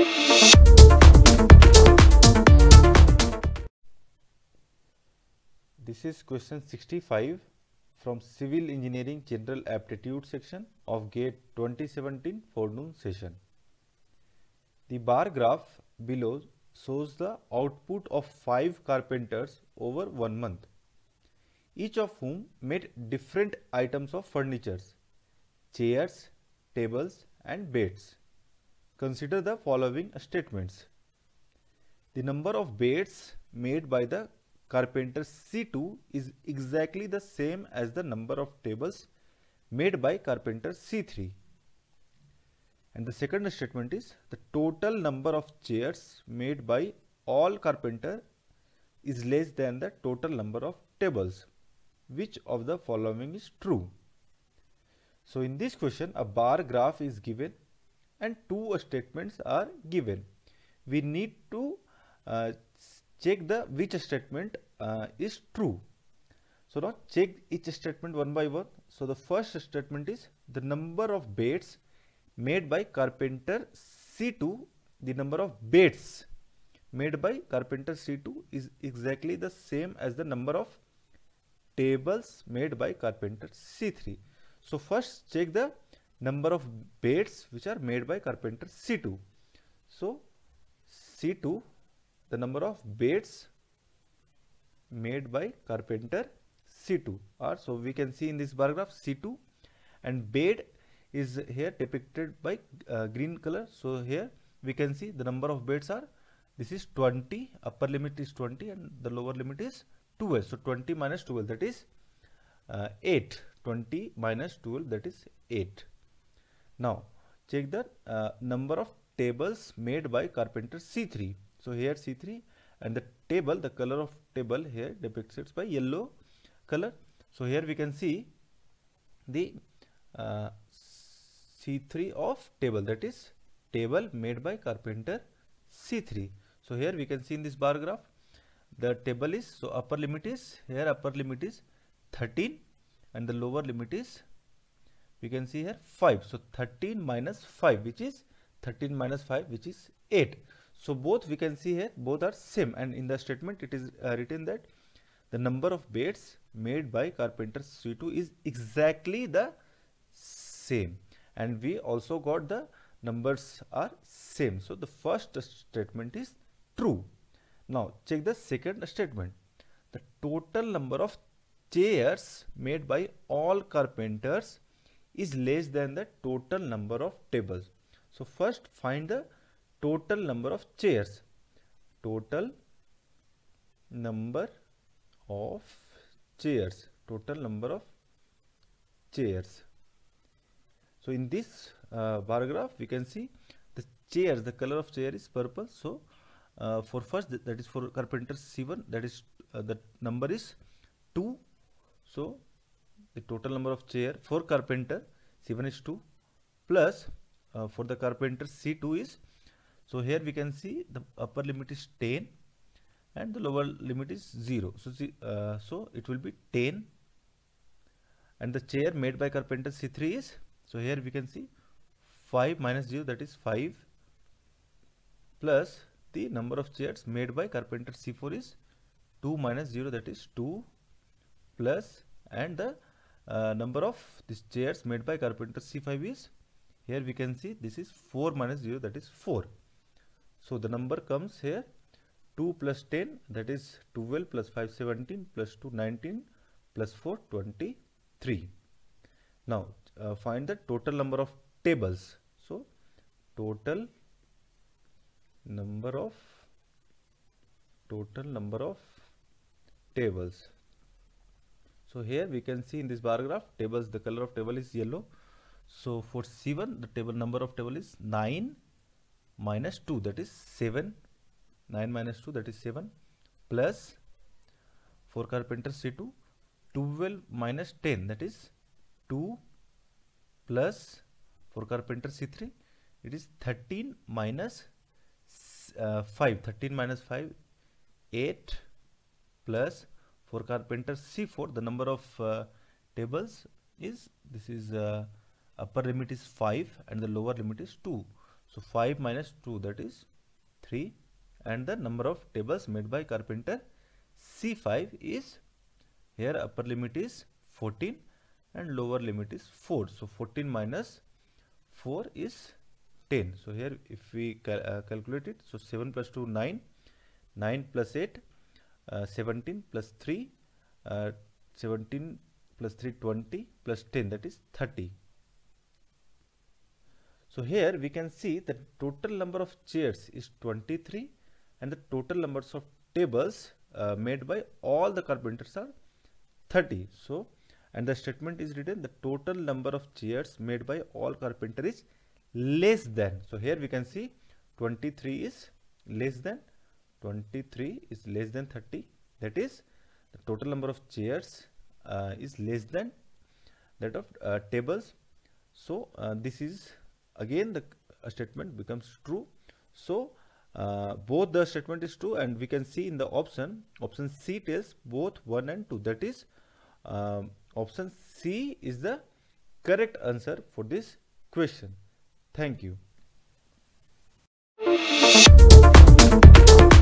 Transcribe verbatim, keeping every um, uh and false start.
This is question sixty-five from Civil Engineering General Aptitude section of GATE twenty seventeen forenoon session. The bar graph below shows the output of five carpenters over one month, each of whom made different items of furniture, chairs, tables and beds. Consider the following statements. The number of beds made by the carpenter C two is exactly the same as the number of tables made by carpenter C three. And the second statement is the total number of chairs made by all carpenter is less than the total number of tables. Which of the following is true? So in this question, a bar graph is given and two statements are given. We need to uh, check the which statement uh, is true. So now check each statement one by one. So the first statement is the number of beds made by carpenter C two, the number of beds made by carpenter C two is exactly the same as the number of tables made by carpenter C three. So first check the number of beds which are made by carpenter C two. So C two, the number of beds made by carpenter C two are, so we can see in this bar graph C two, and bed is here depicted by uh, green color. So here we can see the number of beds are, this is twenty, upper limit is twenty and the lower limit is twelve. So twenty minus twelve, that is uh, eight. twenty minus twelve, that is eight. Now check the uh, number of tables made by carpenter C three. So here C three, and the table, the color of table here depicts it by yellow color. So here we can see the uh, C three of table, that is table made by carpenter C three. So here we can see in this bar graph the table is, so upper limit is, here upper limit is thirteen and the lower limit is, we can see here five. So thirteen minus five, which is thirteen minus five, which is eight. So both we can see here, both are same, and in the statement it is uh, written that the number of beds made by carpenter C two is exactly the same, and we also got the numbers are same. So the first statement is true. Now check the second statement. The total number of chairs made by all carpenters is less than the total number of tables. So first find the total number of chairs. Total number of chairs. Total number of chairs. So in this uh, bar graph we can see the chairs, the color of chair is purple. So uh, for first, th that is for carpenter C one, that is uh, the number is two. So the total number of chair for carpenter C one is two, plus uh, for the carpenter C two is, so here we can see the upper limit is ten and the lower limit is zero. So see, uh, so it will be ten, and the chair made by carpenter C three is, so here we can see five minus zero, that is five, plus the number of chairs made by carpenter C four is two minus zero, that is two, plus, and the uh, number of these chairs made by carpenter C five is, here we can see this is four minus zero, that is four. So the number comes here two plus ten, that is twelve, plus five seventeen, plus two nineteen, plus four twenty-three. Now uh, find the total number of tables. So total number of total number of tables. So here we can see in this bar graph tables, the color of table is yellow. So for C one the table number of table is nine minus two, that is seven. nine minus two, that is seven, plus for carpenter C two twelve minus ten, that is two, plus for carpenter C three it is thirteen minus uh, five, thirteen minus five, eight, plus for carpenter C four the number of uh, tables is, this is uh, upper limit is five and the lower limit is two. So five minus two, that is three, and the number of tables made by carpenter C five is, here upper limit is fourteen and lower limit is four. So fourteen minus four is ten. So here if we cal uh, calculate it, so seven plus two, nine, nine plus eight, uh, seventeen plus three, uh, seventeen plus three, twenty, plus ten, that is thirty. So here we can see the total number of chairs is twenty-three and the total numbers of tables uh, made by all the carpenters are thirty. So, and the statement is written, the total number of chairs made by all carpenters is less than. So here we can see twenty-three is less than, twenty-three is less than thirty. That is, the total number of chairs uh, is less than that of uh, tables. So uh, this is again the uh, statement becomes true. So uh, both the statement is true, and we can see in the option, option C tells both one and two. That is, um, option C is the correct answer for this question. Thank you.